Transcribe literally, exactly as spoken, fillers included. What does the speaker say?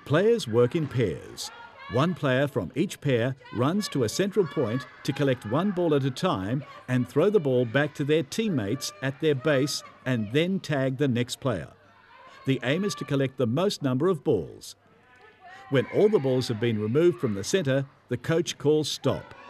Players work in pairs. One player from each pair runs to a central point to collect one ball at a time and throw the ball back to their teammates at their base and then tag the next player. The aim is to collect the most number of balls. When all the balls have been removed from the centre, the coach calls stop.